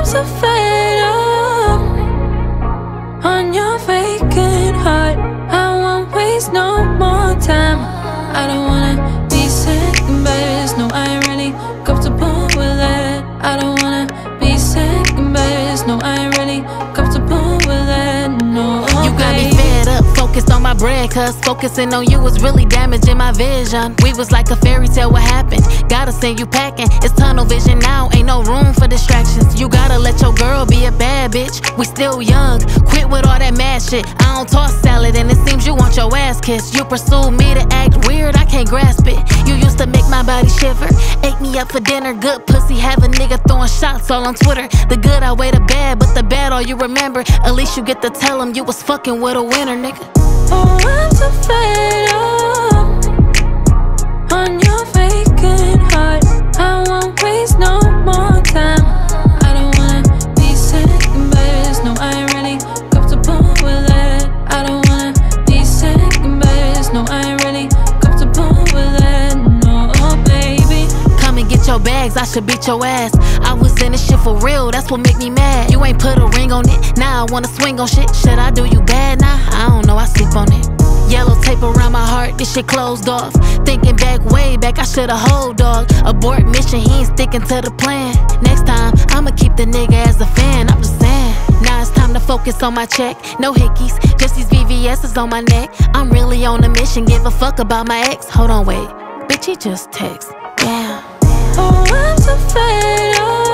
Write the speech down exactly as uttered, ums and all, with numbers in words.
so fed up on your vacant heart. I won't waste no more time. I don't wanna be second best. No, I ain't really comfortable with that. I don't wanna be second best. No, I ain't really comfortable with that. No, you got me fed up, focused on my bread, cause focusing on you was really damaging my vision. We was like a fairy tale, what happened? Gotta send you packing, it's tunnel vision now, ain't no room for distractions. You gotta let your girl be a bad bitch, we still young. Quit with all that mad shit, I don't toss salad and it seems you want your ass kissed. You pursue me to act weird, I can't grasp it. You used to make my body shiver, ate me up for dinner. Good pussy, have a nigga throwing shots all on Twitter. The good outweigh the bad, but the bad all you remember. At least you get to tell him you was fucking with a winner, nigga. Oh, I'm so fed up on your vacant heart. I won't waste no more time. I don't wanna be second best. No, I ain't really comfortable with that. I don't wanna be second best. No, I ain't really comfortable with that. No, baby. Come and get your bags, I should beat your ass. I was in this shit for real, that's what make me mad. You ain't put a ring on it, now I wanna swing on shit. Should I do you bad? Nah, I don't know, I sleep on it. Yellow tape around my heart, this shit closed off. Thinking back, way back, I should've hold dog. Abort mission, he ain't sticking to the plan. Next time, I'ma keep the nigga as a fan, I'm just saying. Now it's time to focus on my check, no hickeys, just these V V S's on my neck. I'm really on a mission, give a fuck about my ex. Hold on, wait, bitch, he just text, damn. Oh, I'm so fed up